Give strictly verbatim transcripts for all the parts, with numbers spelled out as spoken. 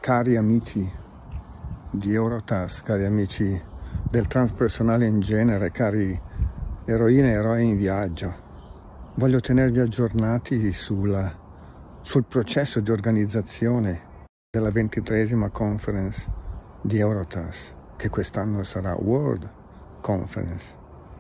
Cari amici di Eurotask, cari amici del transpersonale in genere, cari eroine e eroi in viaggio, voglio tenervi aggiornati sulla, sul processo di organizzazione della ventitreesima conference di Eurotask, che quest'anno sarà World Conference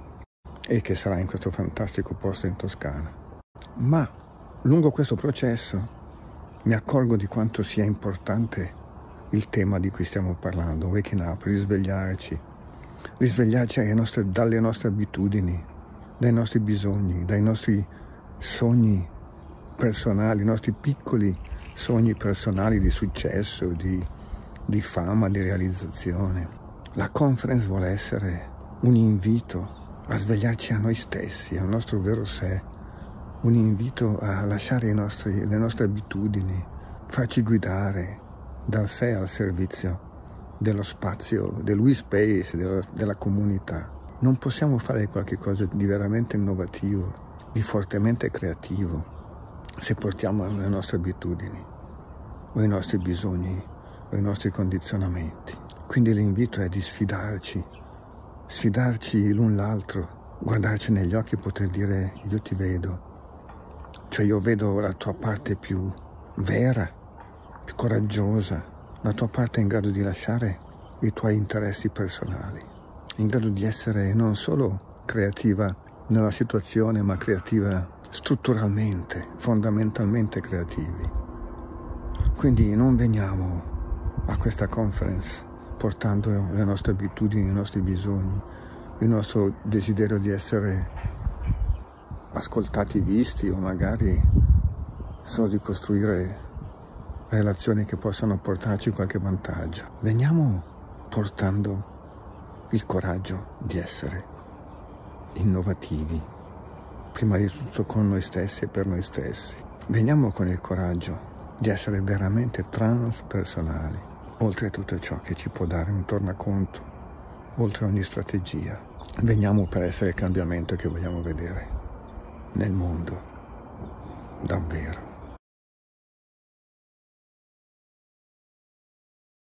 e che sarà in questo fantastico posto in Toscana. Ma lungo questo processo mi accorgo di quanto sia importante il tema di cui stiamo parlando, waking up, risvegliarci, risvegliarci alle nostre, dalle nostre abitudini, dai nostri bisogni, dai nostri sogni personali, i nostri piccoli sogni personali di successo, di, di fama, di realizzazione. La conference vuole essere un invito a svegliarci a noi stessi, al nostro vero sé, un invito a lasciare i nostri, le nostre abitudini, farci guidare dal sé al servizio dello spazio, del we space, della, della comunità. Non possiamo fare qualcosa di veramente innovativo, di fortemente creativo, se portiamo le nostre abitudini, o i nostri bisogni, o i nostri condizionamenti. Quindi l'invito è di sfidarci, sfidarci l'un l'altro, guardarci negli occhi e poter dire io ti vedo. Cioè io vedo la tua parte più vera, più coraggiosa, la tua parte in grado di lasciare i tuoi interessi personali, in grado di essere non solo creativa nella situazione, ma creativa strutturalmente, fondamentalmente creativi. Quindi non veniamo a questa conference portando le nostre abitudini, i nostri bisogni, il nostro desiderio di essere ascoltati, visti, o magari solo di costruire relazioni che possano portarci qualche vantaggio. Veniamo portando il coraggio di essere innovativi, prima di tutto con noi stessi e per noi stessi. Veniamo con il coraggio di essere veramente transpersonali, oltre tutto ciò che ci può dare un tornaconto, oltre ogni strategia. Veniamo per essere il cambiamento che vogliamo vedere nel mondo, davvero.